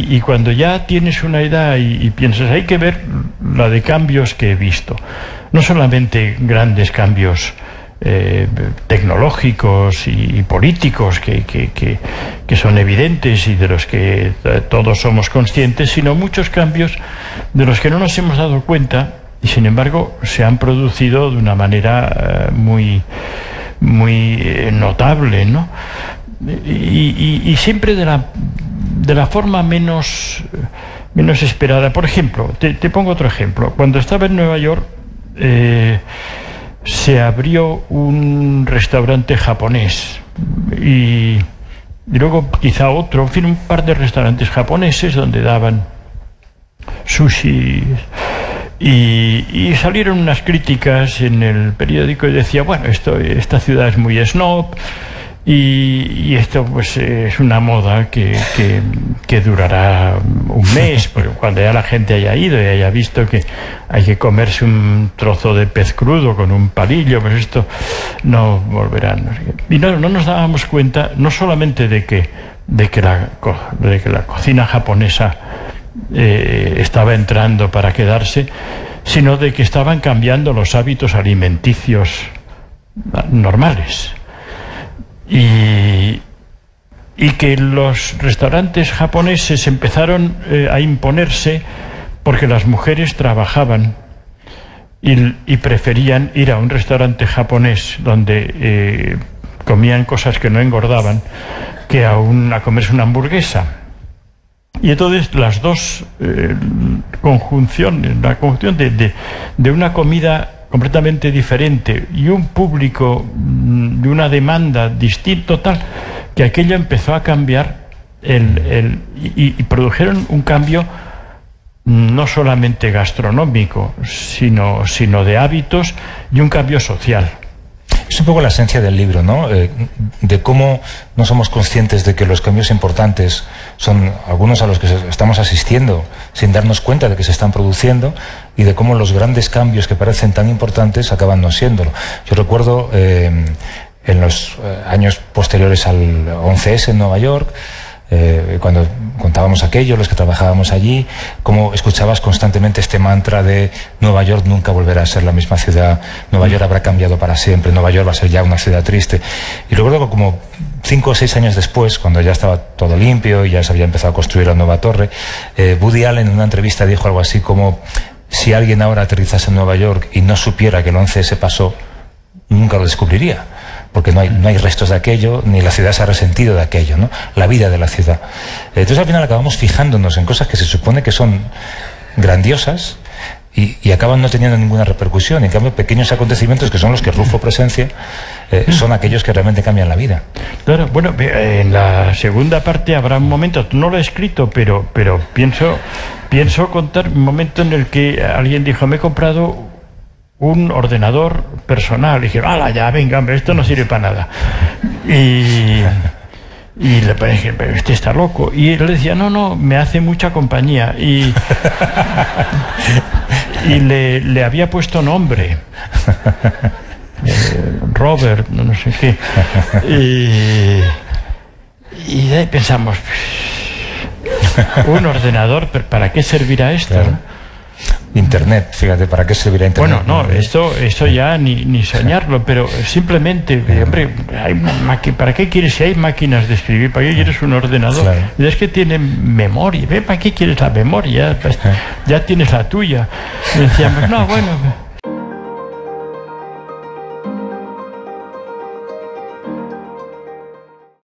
Y cuando ya tienes una edad y piensas, hay que ver la de cambios que he visto. No solamente grandes cambios tecnológicos y políticos que son evidentes y de los que todos somos conscientes, sino muchos cambios de los que no nos hemos dado cuenta y sin embargo se han producido de una manera muy notable, ¿no? Y siempre de la forma menos esperada. Por ejemplo, te pongo otro ejemplo. Cuando estaba en Nueva York se abrió un restaurante japonés y luego quizá otro, en fin, un par de restaurantes japoneses donde daban sushi y salieron unas críticas en el periódico y decía, bueno, esta ciudad es muy snob y esto pues es una moda que durará un mes, porque cuando ya la gente haya ido y haya visto que hay que comerse un trozo de pez crudo con un palillo, pues esto no volverá. Y no nos dábamos cuenta no solamente de que la cocina japonesa estaba entrando para quedarse, sino de que estaban cambiando los hábitos alimenticios normales. Y que los restaurantes japoneses empezaron a imponerse porque las mujeres trabajaban y preferían ir a un restaurante japonés donde comían cosas que no engordaban que a comerse una hamburguesa. Y entonces las dos conjunciones, la conjunción de una comida completamente diferente y un público de una demanda distinto, tal que aquello empezó a cambiar y produjeron un cambio no solamente gastronómico, sino de hábitos y un cambio social. Es un poco la esencia del libro, ¿no? De cómo no somos conscientes de que los cambios importantes son algunos a los que estamos asistiendo sin darnos cuenta de que se están produciendo, y de cómo los grandes cambios que parecen tan importantes acaban no siéndolo. Yo recuerdo en los años posteriores al 11S en Nueva York, cuando contábamos aquello, los que trabajábamos allí, cómo escuchabas constantemente este mantra de Nueva York nunca volverá a ser la misma ciudad, Nueva York habrá cambiado para siempre, Nueva York va a ser ya una ciudad triste. Y recuerdo que como 5 o 6 años después, cuando ya estaba todo limpio y ya se había empezado a construir la nueva torre, Woody Allen en una entrevista dijo algo así como: si alguien ahora aterrizase en Nueva York y no supiera que el 11S pasó, nunca lo descubriría, porque no hay restos de aquello, ni la ciudad se ha resentido de aquello, ¿no? La vida de la ciudad. Entonces al final acabamos fijándonos en cosas que se supone que son grandiosas y acaban no teniendo ninguna repercusión. En cambio, pequeños acontecimientos que son los que Rufo presencia son aquellos que realmente cambian la vida. Claro, bueno, en la segunda parte habrá un momento, no lo he escrito, pero pienso contar un momento en el que alguien dijo: me he comprado un ordenador personal. Y dije: ¡hala ya, venga, hombre, esto no sirve para nada! Y le dije: pero este está loco. Y él decía: no, me hace mucha compañía. Y le había puesto nombre, Robert, no sé qué. Y de ahí pensamos: un ordenador, ¿para qué servirá esto? Claro. Internet, fíjate, ¿para qué servirá Internet? Bueno, no, esto ya ni soñarlo, pero simplemente, hombre, ¿para qué quieres, si hay máquinas de escribir, para qué quieres un ordenador? Claro. Y es que tiene memoria, ¿para qué quieres la memoria? Ya tienes la tuya. Y decíamos: no, bueno,